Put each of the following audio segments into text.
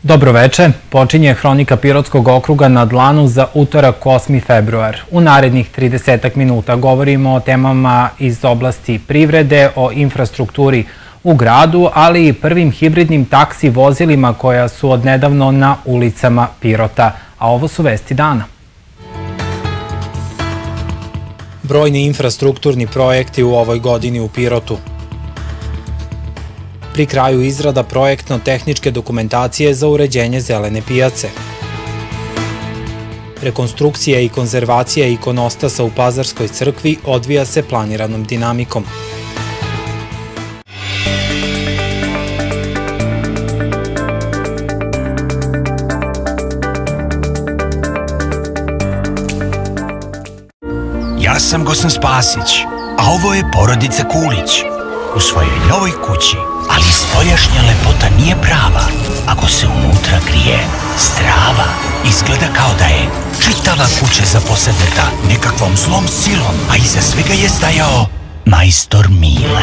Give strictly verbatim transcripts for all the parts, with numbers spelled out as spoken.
Dobroveče, počinje Hronika Pirotskog okruga na dlanu za utorak osmi februar. U narednih tridesetak minuta govorimo o temama iz oblasti privrede, o infrastrukturi u gradu, ali i prvim hibridnim taksi vozilima koja su odnedavno na ulicama Pirota. A ovo su vesti dana. Brojni infrastrukturni projekti u ovoj godini u Pirotu. Pri kraju izrada projektno-tehničke dokumentacije za uređenje zelene pijace. Rekonstrukcija i konzervacija ikonostasa u Pazarskoj crkvi odvija se planiranom dinamikom. Ja sam Gosan Spasić, a ovo je porodica Kulić. U svojoj novoj kući, ali spoljašnja lepota nije prava ako se unutra krije strava. Izgleda kao da je čitava kuća zaposedneta nekakvom zlom silom, a iza svega je stajao majstor Mile.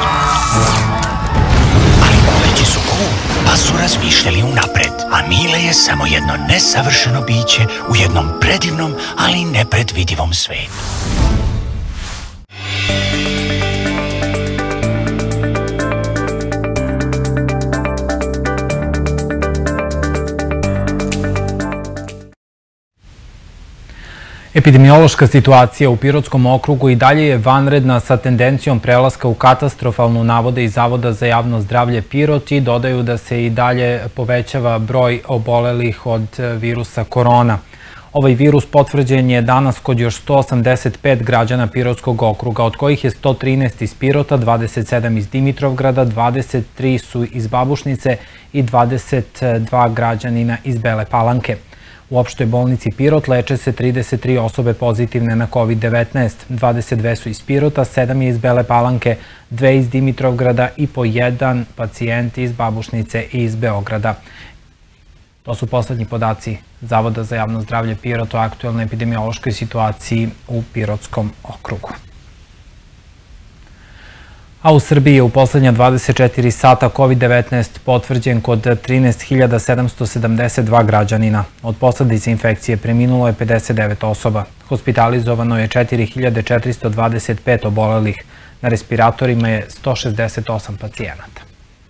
Ali Kulići su cool, pa su razmišljali unapred, a Mile je samo jedno nesavršeno biće u jednom predivnom, ali nepredvidivom svetu. Epidemiološka situacija u Pirotskom okrugu i dalje je vanredna sa tendencijom prelaska u katastrofalnu, navode iz Zavoda za javno zdravlje Pirot i dodaju da se i dalje povećava broj obolelih od virusa korona. Ovaj virus potvrđen je danas kod još sto osamdeset pet građana Pirotskog okruga, od kojih je sto trinaest iz Pirota, dvadeset sedam iz Dimitrovgrada, dvadeset tri su iz Babušnice i dvadeset dva građanina iz Bele Palanke. U opštoj bolnici Pirot leče se trideset tri osobe pozitivne na kovid devetnaest, dvadeset dve su iz Pirota, sedam je iz Bele Palanke, dve iz Dimitrovgrada i po jedan pacijent iz Babušnice i iz Beograda. To su poslednji podaci Zavoda za javno zdravlje Pirot o aktuelnoj epidemiološkoj situaciji u Pirotskom okrugu. A u Srbiji je u poslednja dvadeset četiri sata kovid devetnaest potvrđen kod trinaest hiljada sedamsto sedamdeset dva građanina. Od posledica infekcije preminulo je pedeset devet osoba. Hospitalizovano je četiri hiljade četiristo dvadeset pet obolelih. Na respiratorima je sto šezdeset osam pacijenata.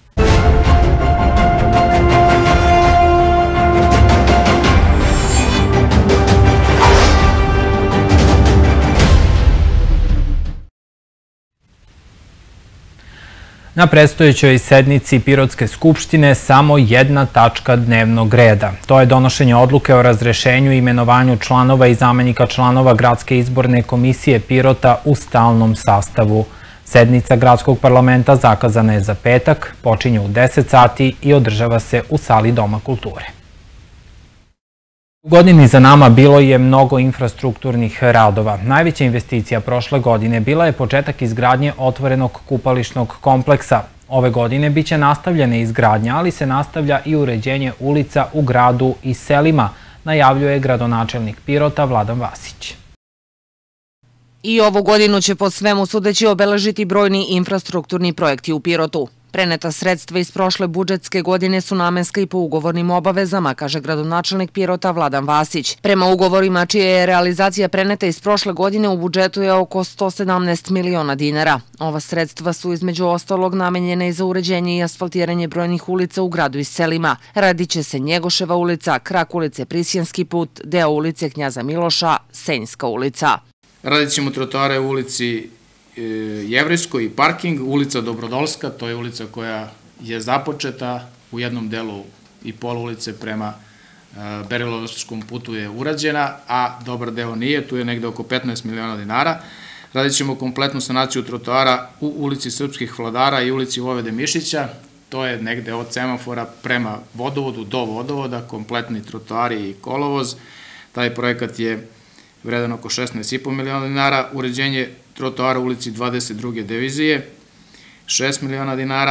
Na predstojećoj sednici Pirotske skupštine samo jedna tačka dnevnog reda. To je donošenje odluke o razrešenju i imenovanju članova i zamenika članova Gradske izborne komisije Pirota u stalnom sastavu. Sednica Gradskog parlamenta zakazana je za petak, počinje u deset sati i održava se u sali Doma kulture. U godini za nama bilo je mnogo infrastrukturnih radova. Najveća investicija prošle godine bila je početak izgradnje otvorenog kupališnog kompleksa. Ove godine biće nastavljena izgradnja, ali se nastavlja i uređenje ulica u gradu i selima, najavljuje gradonačelnik Pirota Vladan Vasić. I ovu godinu će po svemu sudeći obeležiti brojni infrastrukturni projekti u Pirotu. Preneta sredstva iz prošle budžetske godine su namenska i po ugovornim obavezama, kaže gradonačelnik Pirota Vladan Vasić. Prema ugovorima čija je realizacija preneta iz prošle godine u budžetu je oko sto sedamnaest miliona dinara. Ova sredstva su između ostalog namenjene i za uređenje i asfaltiranje brojnih ulica u gradu i selima. Radit će se Njegoševa ulica, krak ulice Prisjanski put, deo ulice Knjaza Miloša, Senjska ulica. Radit ćemo trotoare u ulici Jevrejskoj i parking, ulica Dobrodolska, to je ulica koja je započeta, u jednom delu i pola ulice prema Berilovskom putu je urađena, a dobar deo nije, tu je negde oko petnaest miliona dinara. Radit ćemo kompletnu sanaciju trotoara u ulici Srpskih vladara i ulici Vojvode Mišića, to je negde od semafora prema vodovodu do vodovoda, kompletni trotoari i kolovoz. Taj projekat je vredan oko šesnaest i po miliona dinara, uređenje trotoara u ulici dvadeset druge divizije, šest miliona dinara.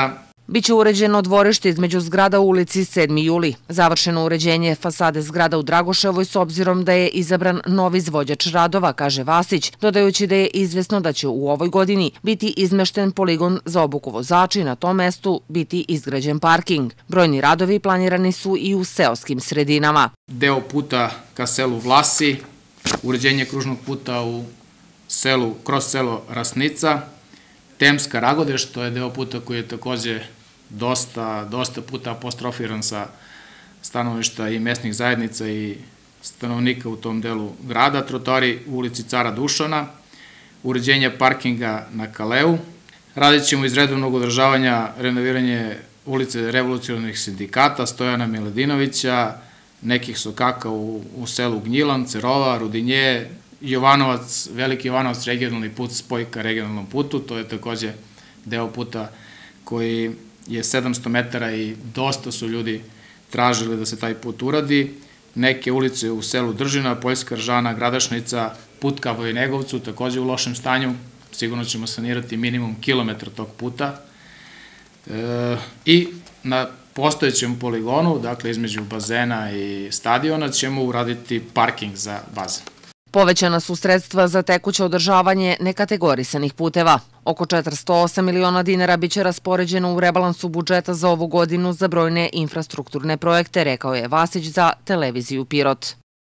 Biće uređeno dvorište između zgrada u ulici sedmi juli. Završeno uređenje fasade zgrada u Dragoševoj s obzirom da je izabran novi izvođač radova, kaže Vasić, dodajući da je izvesno da će u ovoj godini biti izmešten poligon za obuku vozača i na tom mestu biti izgrađen parking. Brojni radovi planirani su i u seoskim sredinama. Deo puta ka selu Vlasi, uređenje kružnog puta u selu, kroz selo Rasnica, Temska Ragodeš, to je deo puta koji je takođe dosta, dosta puta apostrofiran sa stanovišta i mesnih zajednica i stanovnika u tom delu grada, trotoari u ulici Cara Dušana, uređenje parkinga na Kaleu. Radit ćemo iz redovnog održavanja renoviranje ulice revolucionarnih sindikata, Stojana Miladinovića, nekih sokaka u, u selu Gnjilan, Cerova, Rudinje, Jovanovac, Veliki Jovanovac, regionalni put spoj ka regionalnom putu, to je takođe deo puta koji je sedamsto metara i dosta su ljudi tražili da se taj put uradi. Neke ulice u selu Držina, Poljska Ržana, Gradašnica, put ka Vojnegovcu, takođe u lošem stanju, sigurno ćemo sanirati minimum kilometra tog puta. E, I na postojećem poligonu, dakle između bazena i stadiona, ćemo uraditi parking za bazen. Povećana su sredstva za tekuće održavanje nekategorisanih puteva. Oko četiristo osam miliona dinara biće raspoređeno u rebalansu budžeta za ovu godinu za brojne infrastrukturne projekte, rekao je Vasić za televiziju Pirot.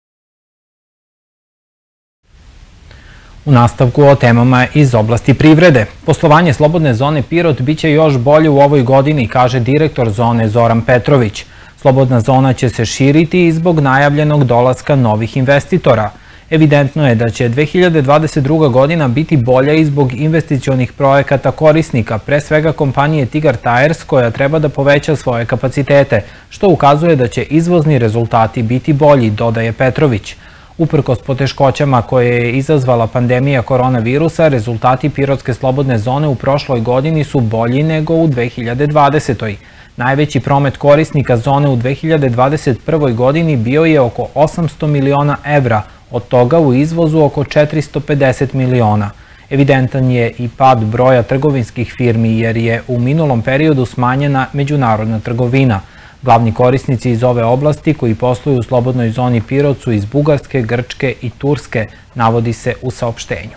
U nastavku o temama iz oblasti privrede. Poslovanje slobodne zone Pirot biće još bolje u ovoj godini, kaže direktor zone Zoran Petrović. Slobodna zona će se širiti i zbog najavljenog dolaska novih investitora. Evidentno je da će dve hiljade dvadeset druga godina biti bolja i zbog investicionih projekata korisnika, pre svega kompanije Tigar Tires, koja treba da poveća svoje kapacitete, što ukazuje da će izvozni rezultati biti bolji, dodaje Petrović. Uprkos poteškoćama koje je izazvala pandemija koronavirusa, rezultati Pirotske slobodne zone u prošloj godini su bolji nego u dve hiljade dvadesetoj. Najveći promet korisnika zone u dve hiljade dvadeset prvoj godini bio je oko osamsto miliona evra, od toga u izvozu oko četiristo pedeset miliona. Evidentan je i pad broja trgovinskih firmi jer je u minulom periodu smanjena međunarodna trgovina. Glavni korisnici iz ove oblasti koji posluju u slobodnoj zoni Pirot su iz Bugarske, Grčke i Turske, navodi se u saopštenju.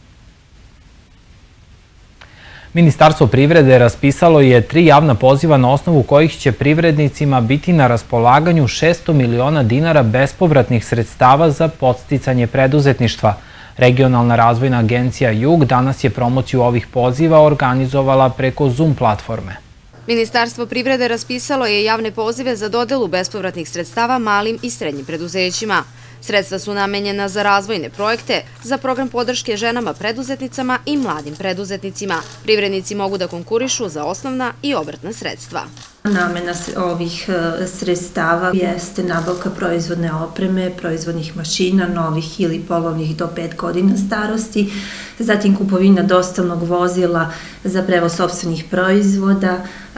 Ministarstvo privrede raspisalo je tri javna poziva na osnovu kojih će privrednicima biti na raspolaganju šesto miliona dinara bespovratnih sredstava za podsticanje preduzetništva. Regionalna razvojna agencija Jug danas je promociju ovih poziva organizovala preko Zoom platforme. Ministarstvo privrede raspisalo je javne pozive za dodelu bespovratnih sredstava malim i srednjim preduzećima. Sredstva su namenjena za razvojne projekte, za program podrške ženama preduzetnicama i mladim preduzetnicima. Privrednici mogu da konkurišu za osnovna i obrtna sredstva. Namena ovih sredstava jeste nabavka proizvodne opreme, proizvodnih mašina, novih ili polovnih do pet godina starosti, zatim kupovina dostavnog vozila za prevoz sopstvenih proizvoda,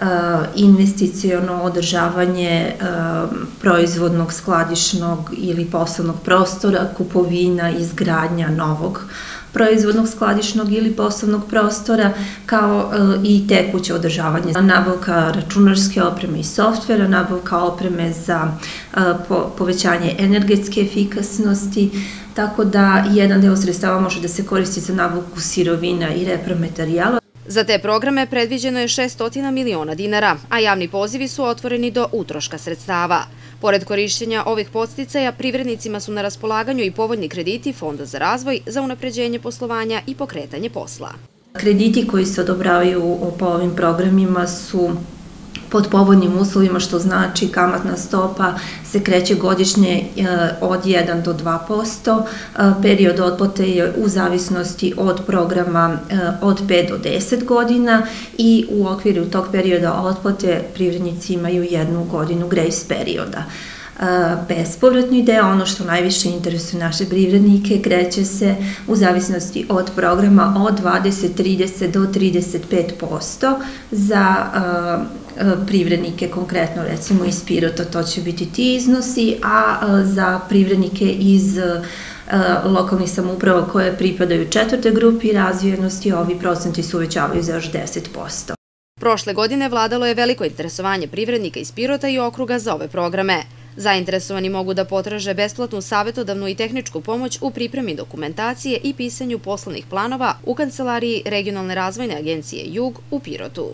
investiciono održavanje proizvodnog, skladišnog ili poslovnog prostora, kupovina i izgradnja novog proizvodnog, skladišnog ili poslovnog prostora, kao i tekuće održavanje. Nabavka računarske opreme i softvera, nabavka opreme za povećanje energetske efikasnosti, tako da jedan deo sredstava može da se koristi za nabavku sirovina i repromaterijala. Za te programe predviđeno je šesto miliona dinara, a javni pozivi su otvoreni do utroška sredstava. Pored korišćenja ovih podsticaja, privrednicima su na raspolaganju i povoljni krediti Fonda za razvoj za unapređenje poslovanja i pokretanje posla. Krediti koji se odobravaju po ovim programima su pod povoljnim uslovima, što znači kamatna stopa se kreće godišnje od jedan do dva posto, period otplate je u zavisnosti od programa od pet do deset godina i u okviru tog perioda otplate privrednici imaju jednu godinu grejs perioda. Bespovratni deo, ono što najviše interesuje naše privrednike, kreće se u zavisnosti od programa od dvadeset, trideset do trideset pet posto za privrednike, konkretno recimo iz Pirota to će biti ti iznosi, a za privrednike iz lokalnih samouprava koje pripadaju četvrtoj grupi razvijenosti ovi procenti se uvećavaju za još deset posto. Prošle godine vladalo je veliko interesovanje privrednika iz Pirota i okruga za ove programe. Zainteresovani mogu da potraže besplatnu savetodavnu i tehničku pomoć u pripremi dokumentacije i pisanju poslovnih planova u Kancelariji Regionalne razvojne agencije Jug u Pirotu.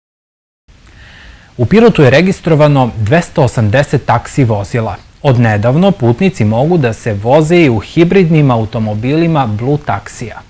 U Pirotu je registrovano dvesta osamdeset taksi vozila. Od nedavno putnici mogu da se voze i u hibridnim automobilima Blue taksija.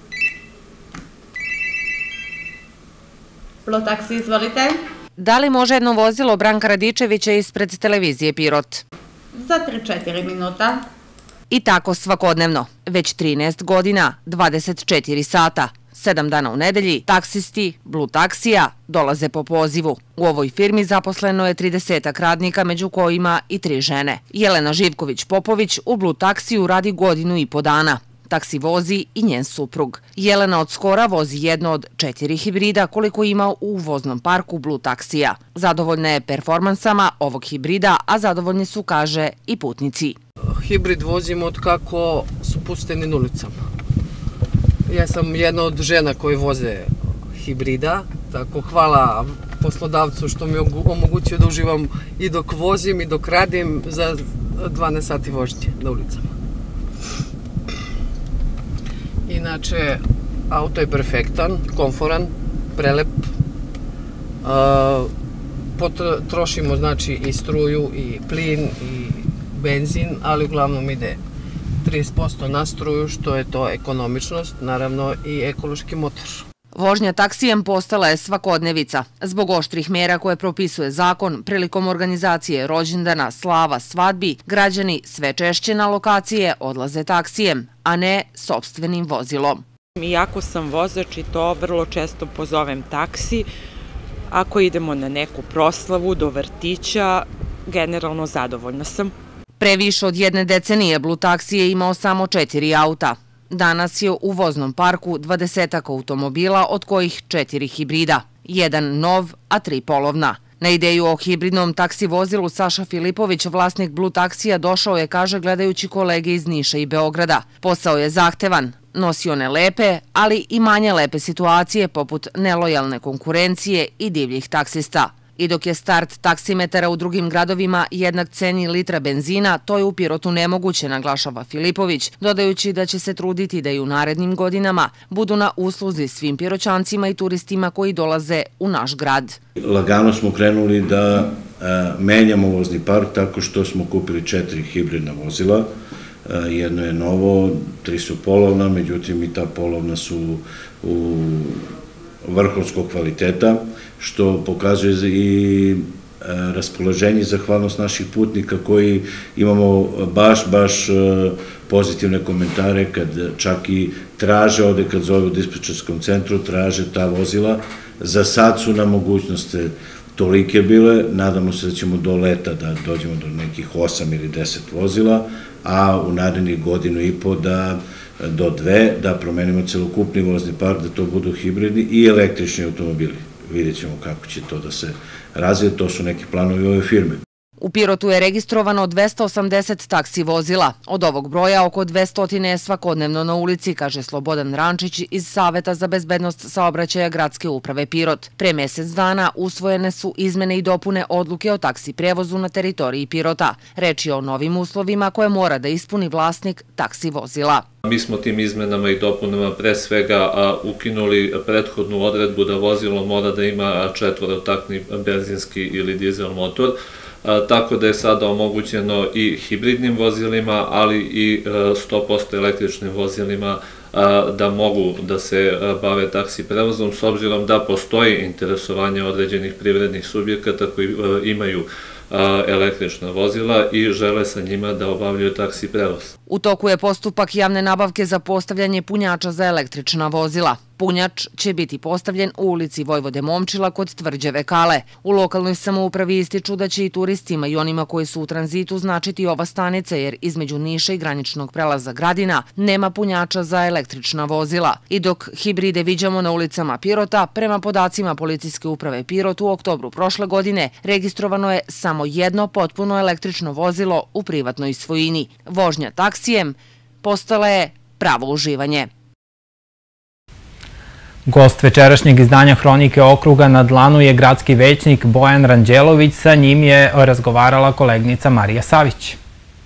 Blue taksi, izvolite. Da li može jedno vozilo Branka Radičevića ispred televizije Pirot? Za tri do četiri minuta. I tako svakodnevno. Već trinaest godina, dvadeset četiri sata. Sedam dana u nedelji, taksisti Blue taksija dolaze po pozivu. U ovoj firmi zaposleno je tridesetak radnika, među kojima i tri žene. Jelena Živković-Popović u Blue taksiju radi godinu i po dana. Taksi vozi i njen suprug. Jelena od skora vozi jedno od četiri hibrida koliko ima u voznom parku Blue taksija. Zadovoljna je performansama ovog hibrida, a zadovoljni su, kaže, i putnici. Hibrid vozim od kako su pusteni na ulicama. Ja sam jedna od žena koji voze hibrida, tako hvala poslodavcu što mi omogućuje da uživam i dok vozim i dok radim za dvanaest sati vožnje na ulicama. Inače, auto je perfektan, komforan, prelep. Potrošimo znači i struju, i plin, i benzin, ali uglavnom ide trideset posto na struju, što je to ekonomičnost, naravno i ekološki motor. Vožnja taksijem postala je svakodnevica. Zbog oštrih mera koje propisuje zakon, prilikom organizacije rođendana, slava, svadbi, građani sve češće na lokacije odlaze taksijem, a ne sopstvenim vozilom. Iako sam vozač i to vrlo često pozovem taksi, ako idemo na neku proslavu do vrtića, generalno zadovoljna sam. Pre više od jedne decenije Blue taksi je imao samo četiri auta. Danas je u voznom parku dvadesetak automobila, od kojih četiri hibrida. Jedan nov, a tri polovna. Na ideju o hibridnom taksi vozilu Saša Filipović, vlasnik Blue taksija, došao je, kaže, gledajući kolege iz Niša i Beograda. Posao je zahtevan. Nosi one lepe, ali i manje lepe situacije, poput nelojalne konkurencije i divljih taksista. I dok je start taksimetara u drugim gradovima jednak ceni litra benzina, to je u Pirotu nemoguće, naglašava Filipović, dodajući da će se truditi da i u narednim godinama budu na usluzi svim piroćancima i turistima koji dolaze u naš grad. Lagano smo krenuli da menjamo vozni park tako što smo kupili četiri hibridna vozila. Jedno je novo, tri su polovna, međutim i ta polovna su u vrhunskog kvaliteta, što pokazuje i raspoloženje i zahvalnost naših putnika koji imamo baš, baš pozitivne komentare kad čak i traže ovde, kad zove u dispečerskom centru, traže ta vozila. Za sad su nam mogućnosti tolike bile, nadamo se da ćemo do leta da dođemo do nekih osam ili deset vozila, a u narednih godinu i po da do dve, da promenimo celokupni vozni park, da to budu hibridni i električni automobili. Vidjet ćemo kako će to da se razvije, to su neki planovi ove firme. U Pirotu je registrovano dvesta osamdeset taksi vozila. Od ovog broja oko dvesta je svakodnevno na ulici, kaže Slobodan Rančić iz Saveta za bezbednost saobraćaja Gradske uprave Pirot. Pre mesec dana usvojene su izmene i dopune odluke o taksi prevozu na teritoriji Pirota. Reč je o novim uslovima koje mora da ispuni vlasnik taksi vozila. Mi smo tim izmenama i dopunama pre svega ukinuli prethodnu odredbu da vozilo mora da ima četvorotaktni benzinski ili dizel motor, tako da je sada omogućeno i hibridnim vozilima, ali i sto posto električnim vozilima da mogu da se bave taksi prevozom, s obzirom da postoji interesovanje određenih privrednih subjekata koji imaju električna vozila i žele sa njima da obavljaju taksi prevoz. U toku je postupak javne nabavke za postavljanje punjača za električna vozila. Punjač će biti postavljen u ulici Vojvode Momčila kod Tvrđave Kale. U lokalnoj samoupravi ističu da će i turistima i onima koji su u tranzitu značiti ova stanica, jer između Niša i graničnog prelaza Gradina nema punjača za električna vozila. I dok hibride viđamo na ulicama Pirota, prema podacima Policijske uprave Pirot u oktobru prošle godine registrovano je samo jedno potpuno električno vozilo u privatnoj svojini. Vožnja taksijem postala je pravo uživanje. Gost večerašnjeg izdanja Hronike okruga na dlanu je gradski većnik Bojan Ranđelović, sa njim je razgovarala kolegnica Marija Savić.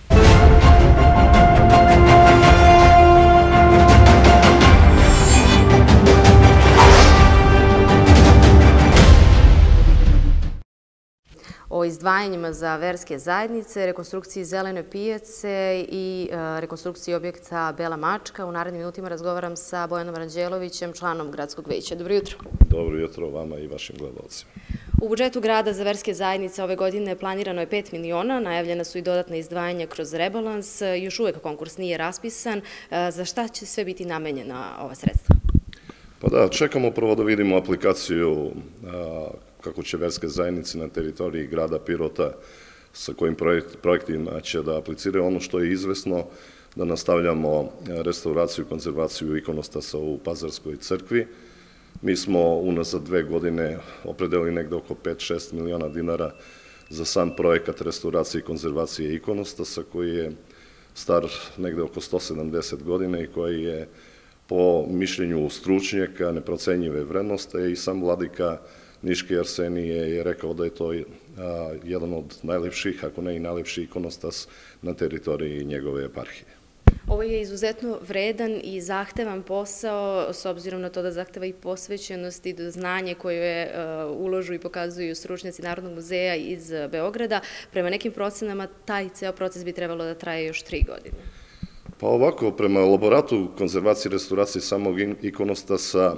O izdvajanjima za verske zajednice, rekonstrukciji Zelene pijace i rekonstrukciji objekta Bela mačka. U narednim minutima razgovaram sa Bojanom Ranđelovićem, članom gradskog veća. Dobro jutro. Dobro jutro vama i vašim gledalcima. U budžetu grada za verske zajednice ove godine planirano je pet miliona, najavljena su i dodatna izdvajanja kroz rebalans. Još uvek konkurs nije raspisan. Za šta će sve biti namenjena ova sredstva? Pa da, čekamo prvo da vidimo aplikaciju kako će verske zajednice na teritoriji grada Pirota sa kojim projektima će da apliciraju. Ono što je izvesno da nastavljamo restauraciju i konzervaciju ikonostasa u Pazarskoj crkvi. Mi smo unazad dve godine opredelili negde oko pet do šest miliona dinara za sam projekat restauracije i konzervacije ikonostasa koji je star negde oko sto sedamdeset godina i koji je po mišljenju stručnjaka neprocenjive vrednosti i sam vladika Niški Arsenije je rekao da je to jedan od najlepših, ako ne i najlepši ikonostas na teritoriji njegove eparhije. Ovo je izuzetno vredan i zahtevan posao, s obzirom na to da zahteva i posvećenost i znanje koje uložu i pokazuju stručnjaci Narodnog muzeja iz Beograda. Prema nekim procenama taj ceo proces bi trebalo da traje još tri godine. Pa ovako, prema elaboratu konzervacije i restauracije samog ikonostasa,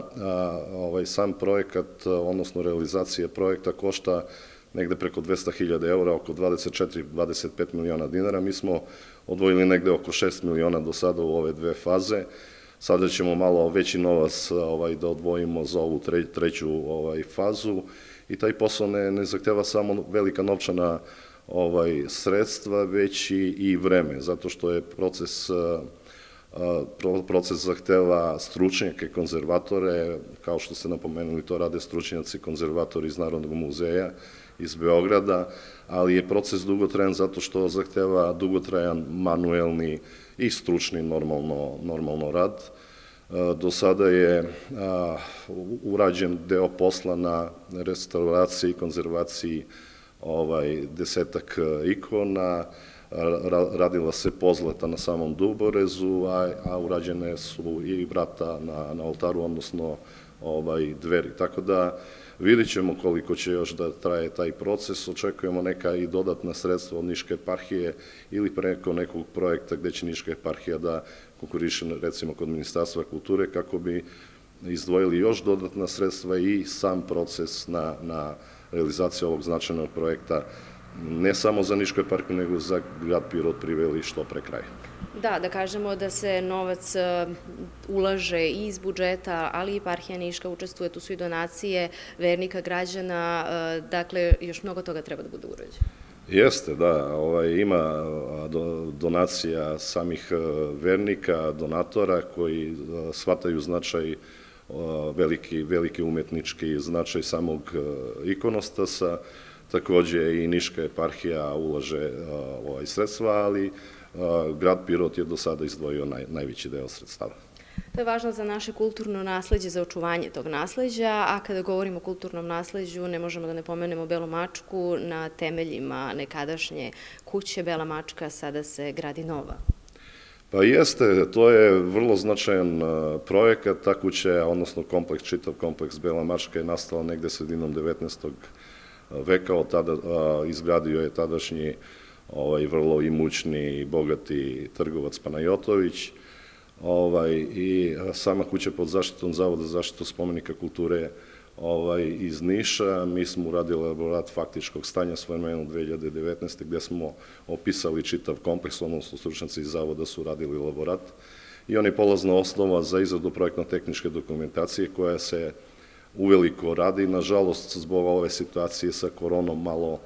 sam projekat, odnosno realizacije projekta košta negde preko dvesta hiljada eura, oko dvadeset četiri do dvadeset pet miliona dinara. Mi smo odvojili negde oko šest miliona do sada u ove dve faze. Sada ćemo malo veći novac da odvojimo za ovu treću fazu i taj posao ne zahteva samo velika novčana sredstva, već i vreme, zato što je proces proces zahteva stručnjake, konzervatore, kao što ste napomenuli, to rade stručnjaci konzervatori iz Narodnog muzeja iz Beograda, ali je proces dugotrajan zato što zahteva dugotrajan manuelni i stručni normalno rad. Do sada je urađen deo posla na restauraciji i konzervaciji desetak ikona, radila se pozleta na samom Duborezu, a urađene su i vrata na oltaru, odnosno dveri. Tako da vidit ćemo koliko će još da traje taj proces, očekujemo neka i dodatna sredstva od Niške eparhije ili preko nekog projekta gde će Niška eparhija da konkuriše recimo kod Ministarstva kulture kako bi izdvojili još dodatna sredstva i sam proces na realizaciju ovog značajnog projekta, ne samo za Nišku eparhiju, nego za grad Pirot priveli što pre kraja. Da, da kažemo da se novac ulaže i iz budžeta, ali i eparhija Niška učestvuje, tu su i donacije vernika, građana, dakle, još mnogo toga treba da bude urađeno. Jeste, da, ima donacija samih vernika, donatora koji shvataju značaj veliki umetnički značaj samog ikonostasa, takođe i Niška eparhija ulaže sredstva, ali grad Pirot je do sada izdvojio najveći deo sredstava. To je važno za naše kulturno nasleđe, za očuvanje tog nasleđa, a kada govorimo o kulturnom nasleđu ne možemo da ne pomenemo Belu mačku. Na temeljima nekadašnje kuće Bela mačka sada se gradi nova. Pa jeste, to je vrlo značajan projekat, ta kuća, odnosno kompleks, čitav kompleks Bela mačka je nastala negde sredinom devetnaestog veka, od tada izgradio je tadašnji vrlo imućni i bogati trgovac Panajotović i sama kuća pod zaštitom Zavoda za zaštitu spomenika kulture iz Niša. Mi smo uradili elaborat faktičkog stanja svojevremeno dve hiljade devetnaeste. gde smo opisali čitav kompleks, odnosno stručnjaci iz Zavoda su uradili elaborat i on je polazna osnova za izradu projektno-tehničke dokumentacije koja se uveliko radi. Nažalost, zbog ove situacije sa koronom malo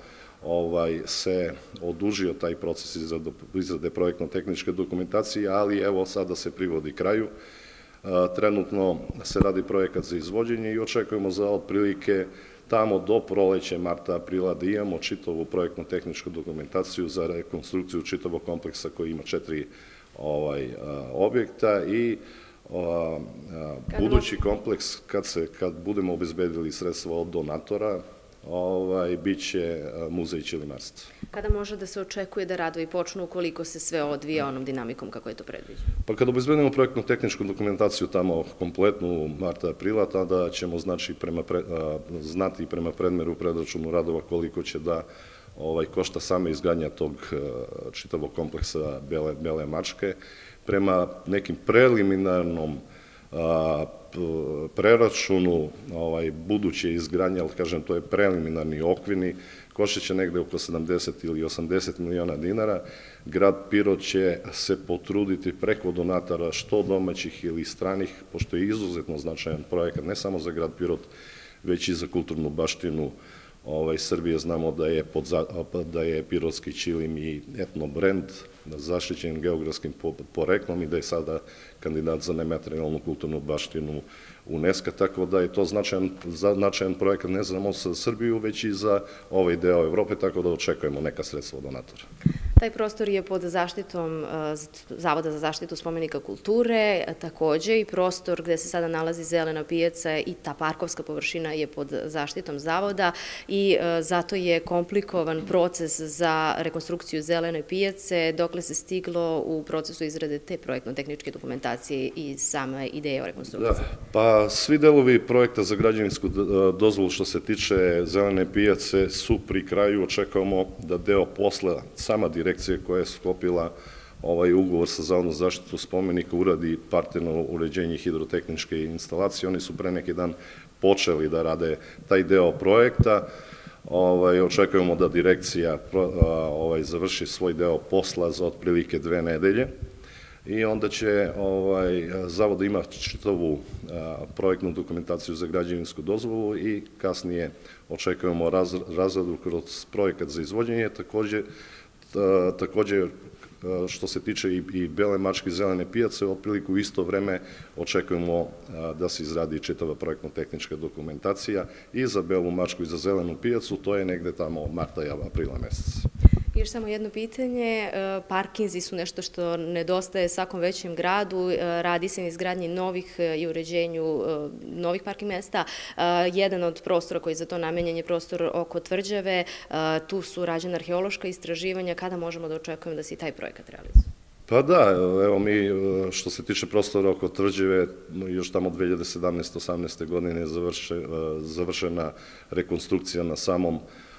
se odužio taj proces izrade projektno-tehničke dokumentacije, ali evo sada se privodi kraju. Trenutno se radi projekat za izvođenje i očekujemo za otprilike tamo do proleća, marta, aprila da imamo čitavu projektno-tehničku dokumentaciju za rekonstrukciju čitavog kompleksa koji ima četiri objekta i Budući kompleks, kad budemo obezbedili sredstva od donatora, bit će muzej ćilimarstva. Kada može da se očekuje da radovi počnu ukoliko se sve odvija onom dinamikom kako je to predviđeno? Pa kada obezbedimo projektno-tehničku dokumentaciju tamo kompletnu marta aprila, tada ćemo znati prema predmeru predračunu radova koliko će da košta sama izgradnja tog čitavog kompleksa Bele Mačke. Prema nekim preliminarnom preračunu buduće izgradnje, ali kažem to je preliminarni okvirni, koštat će negde oko sedamdeset ili osamdeset miliona dinara. Grad Pirot će se potruditi preko donatora što domaćih ili stranih, pošto je izuzetno značajan projekat, ne samo za grad Pirot, već i za kulturnu baštinu Srbije. Znamo da je pirotski ćilim i etno brend zaštićen geografskim poreklom i da je sada kandidat za nematerijalnu kulturnu baštinu UNESCO, tako da je to značajan projekat ne samo za Srbiju, već i za ovaj deo Evrope, tako da očekujemo neka sredstva od donatora. Taj prostor je pod zaštitom Zavoda za zaštitu spomenika kulture, takođe i prostor gde se sada nalazi zelena pijaca i ta parkovska površina je pod zaštitom Zavoda i zato je komplikovan proces za rekonstrukciju zelene pijace, dokle se stiglo u procesu izrade te projektno-tehničke dokumentacije i same ideje o rekonstrukciji. Pa svi delovi projekta za građevinsku dozvolu što se tiče zelene pijace su pri kraju. Očekujemo da deo posla sama direkcija koja je sklopila ovaj ugovor sa Zavodom za zaštitu spomenika uradi parterno uređenje hidrotehničke instalacije. Oni su pre neki dan počeli da rade taj deo projekta. Očekujemo da direkcija završi svoj deo posla za otprilike dve nedelje i onda će Zavod da ima čitavu projektnu dokumentaciju za građevinsku dozvolu i kasnije očekujemo razradu kroz projekat za izvođenje. Takođe, što se tiče i Bele Mačke i zelene pijace, otprilike u isto vreme očekujemo da se izradi čitava projektno-tehnička dokumentacija i za Belu Mačku i za zelenu pijacu, to je negde tamo marta i aprila meseca. Još samo jedno pitanje, parkinzi su nešto što nedostaje svakom većem gradu, radi se na izgradnji novih i uređenju novih parking mesta. Jedan od prostora koji je za to namenjen je prostor oko Tvrđave, tu su rađena arheološka istraživanja, kada možemo da očekujemo da se i taj projekat realizuje? Pa da, evo mi što se tiče prostora oko Tvrđave, još tamo dve hiljade sedamnaeste osamnaeste godine je završena rekonstrukcija na samom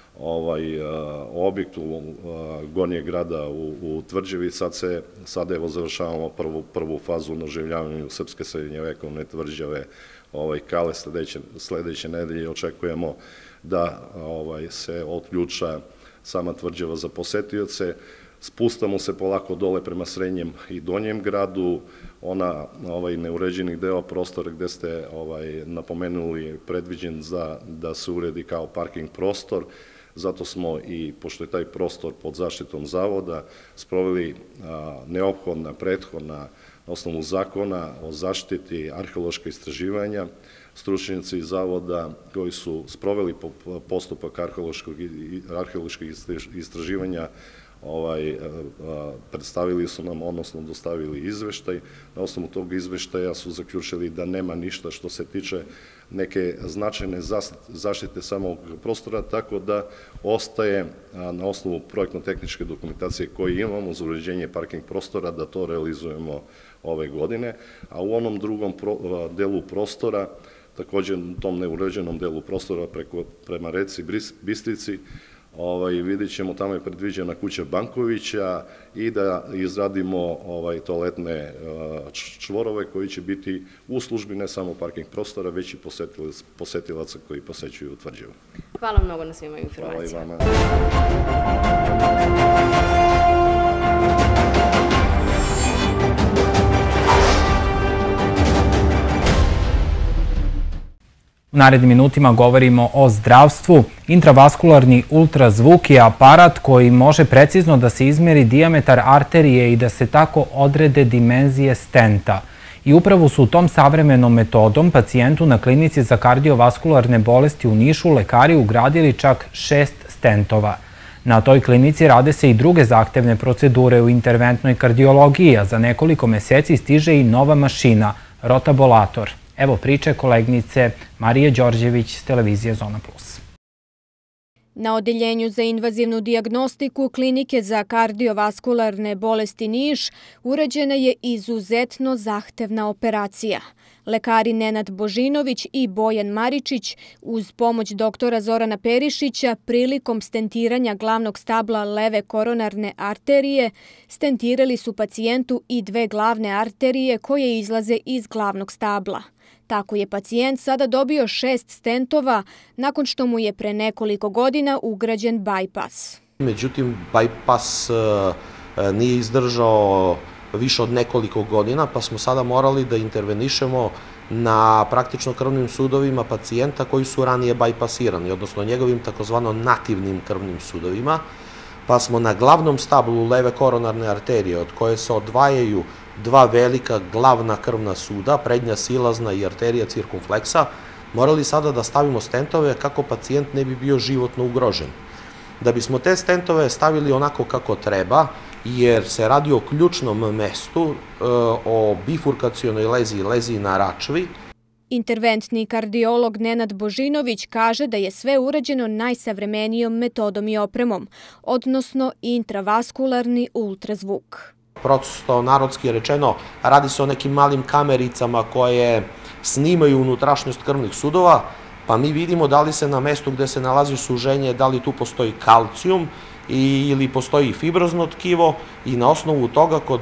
objektu Gornjeg grada u Tvrđavi. Sad evo završavamo prvu fazu na oživljavanju srpske srednjevekovne tvrđave Kale. Sledeće nedelje očekujemo da se otključa sama tvrđava za posetioce. Spustamo se polako dole prema srednjem i donjem gradu. Ona neuređeni deo prostora gde ste napomenuli predviđen da se uredi kao parking prostor. Zato smo i, pošto je taj prostor pod zaštitom Zavoda, sproveli neophodna, prethodna, na osnovu zakona o zaštiti arheološka istraživanja. Stručnjaci iz Zavoda koji su sproveli postupak arheoloških istraživanja predstavili su nam, odnosno dostavili izveštaj. Na osnovu tog izveštaja su zaključili da nema ništa što se tiče neke značajne zaštite samog prostora, tako da ostaje na osnovu projektno-tehničke dokumentacije koje imamo za uređenje parking prostora da to realizujemo ove godine, a u onom drugom delu prostora, takođe u tom neuređenom delu prostora prema reci Bistrici, vidjet ćemo, tamo je predviđena kuća Bankovića i da izradimo toaletne čvorove koji će biti u službi ne samo parking prostora, već i posetilaca koji posećuju Tvrđavu. Hvala mnogo na svima informacijama. Hvala i vama. U narednim minutima govorimo o zdravstvu. Intravaskularni ultrazvuk je aparat koji može precizno da se izmeri dijametar arterije i da se tako odrede dimenzije stenta. I upravo su tom savremenom metodom pacijentu na klinici za kardiovaskularne bolesti u Nišu lekari ugradili čak šest stentova. Na toj klinici rade se i druge zahtevne procedure u interventnoj kardiologiji, a za nekoliko meseci stiže i nova mašina, rotabolator. Evo priče kolegnice Marije Đorđević s televizije Zona Plus. Na odeljenju za invazivnu dijagnostiku Klinike za kardiovaskularne bolesti Niš urađena je izuzetno zahtevna operacija. Lekari Nenad Božinović i Bojan Maričić uz pomoć doktora Zorana Perišića prilikom stentiranja glavnog stabla leve koronarne arterije stentirali su pacijentu i dve glavne arterije koje izlaze iz glavnog stabla. Tako je pacijent sada dobio šest stentova nakon što mu je pre nekoliko godina ugrađen bajpas. Međutim, bajpas nije izdržao više od nekoliko godina, pa smo sada morali da intervenišemo na praktično krvnim sudovima pacijenta koji su ranije bajpasirani, odnosno njegovim takozvano nativnim krvnim sudovima, pa smo na glavnom stablu leve koronarne arterije, od koje se odvajaju dva velika glavna krvna suda, prednja silazna i arterija cirkumfleksa, morali sada da stavimo stentove kako pacijent ne bi bio životno ugrožen. Da bismo te stentove stavili onako kako treba, jer se radi o ključnom mestu, o bifurkacionoj leziji, leziji na račvi. Interventni kardiolog Nenad Božinović kaže da je sve urađeno najsavremenijom metodom i opremom, odnosno intravaskularni ultrazvuk. Prosto, narodski rečeno, radi se o nekim malim kamericama koje snimaju unutrašnjost krvnih sudova, pa mi vidimo da li se na mestu gde se nalazi suženje, da li tu postoji kalcijum ili postoji fibrozno tkivo i na osnovu toga kod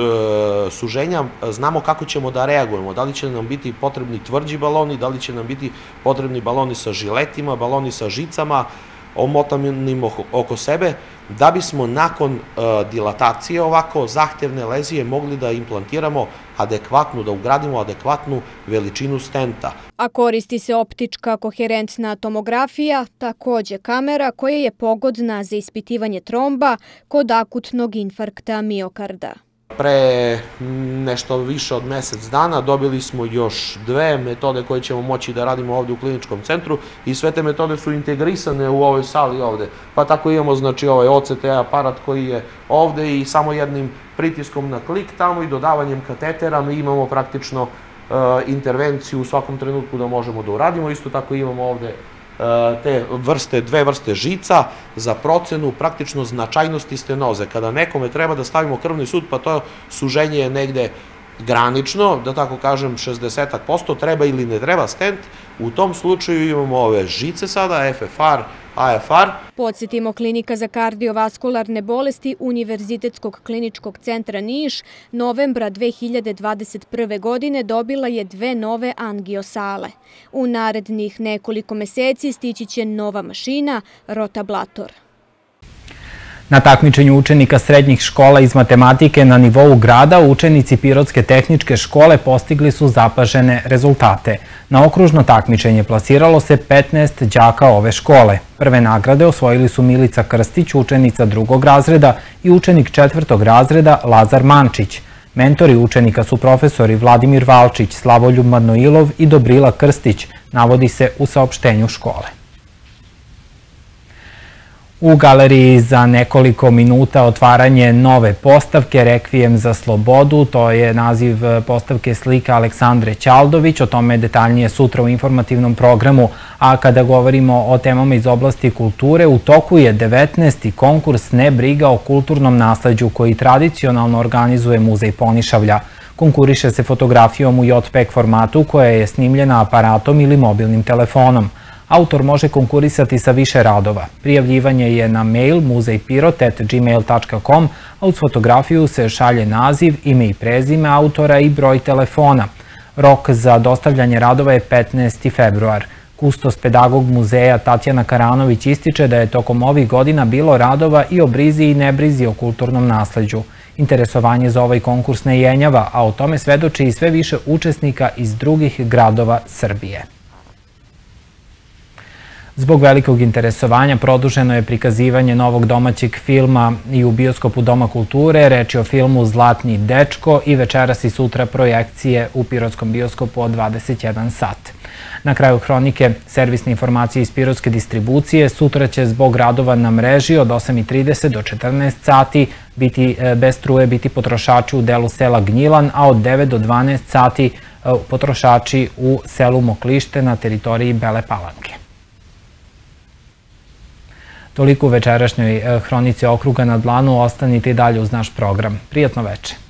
suženja znamo kako ćemo da reagujemo, da li će nam biti potrebni tvrđi baloni, da li će nam biti potrebni baloni sa žiletima, baloni sa žicama, omotanim oko sebe, da bismo nakon dilatacije ovako zahtevne lezije mogli da implantiramo adekvatnu, da ugradimo adekvatnu veličinu stenta. A koristi se optička koherentna tomografija, takođe kamera koja je pogodna za ispitivanje tromba kod akutnog infarkta miokarda. Pre nešto više od mesec dana dobili smo još dve metode koje ćemo moći da radimo ovde u kliničkom centru i sve te metode su integrisane u ovoj sali ovde. Pa tako imamo znači ovaj O C T aparat koji je ovde i samo jednim pritiskom na klik tamo i dodavanjem katetera mi imamo praktično intervenciju u svakom trenutku da možemo da uradimo. Isto tako imamo ovde te vrste, dve vrste žica za procenu praktično značajnosti stenoze. Kada nekome treba da stavimo krvni sud, pa to suženje je negde granično, da tako kažem šezdeset posto, treba ili ne treba stent, u tom slučaju imamo ove žice sada, F F R, A F R. Podsjetimo, Klinika za kardiovaskularne bolesti Univerzitetskog kliničkog centra Niš novembra dve hiljade dvadeset prve. godine dobila je dve nove angiosale. U narednih nekoliko meseci stići će nova mašina, rotablator. Na takmičenju učenika srednjih škola iz matematike na nivou grada učenici Pirotske tehničke škole postigli su zapažene rezultate. Na okružno takmičenje plasiralo se petnaest đaka ove škole. Prve nagrade osvojili su Milica Krstić, učenica drugog razreda i učenik četvrtog razreda Lazar Mančić. Mentori učenika su profesori Vladimir Valčić, Slavoljub Manojilov i Dobrila Krstić, navodi se u saopštenju škole. U galeriji za nekoliko minuta otvaranje nove postavke Rekvijem za slobodu, to je naziv postavke slika Aleksandre Ćaldović, o tome detaljnije sutra u informativnom programu, a kada govorimo o temama iz oblasti kulture, u toku je devetnaesti konkurs Ne briga o kulturnom nasleđu koji tradicionalno organizuje Muzej Ponišavlja. Konkuriše se fotografijom u J P E G formatu koja je snimljena aparatom ili mobilnim telefonom. Autor može konkurisati sa više radova. Prijavljivanje je na mail muzejpirot at gmail tačka com, a uz fotografiju se šalje naziv, ime i prezime autora i broj telefona. Rok za dostavljanje radova je petnaesti februar. Kustos pedagog muzeja Tatjana Karanović ističe da je tokom ovih godina bilo radova i o brizi i nebrizi o kulturnom nasleđu. Interesovanje za ovaj konkurs ne jenjava, a o tome svedoči i sve više učesnika iz drugih gradova Srbije. Zbog velikog interesovanja produženo je prikazivanje novog domaćeg filma i u bioskopu Doma kulture. Reč je o filmu Zlatni dečko i večeras i sutra projekcije u Pirotskom bioskopu od dvadeset jedan sat. Na kraju hronike servisne informacije iz Pirotske distribucije sutra će zbog radova na mreži od osam i trideset do četrnaest sati biti bez struje biti potrošači u delu sela Gnjilan, a od devet do dvanaest sati potrošači u selu Moklište na teritoriji Bele Palanke. Toliko u večerašnjoj Hronici okruga na dlanu, ostanite i dalje uz naš program. Prijatno veče.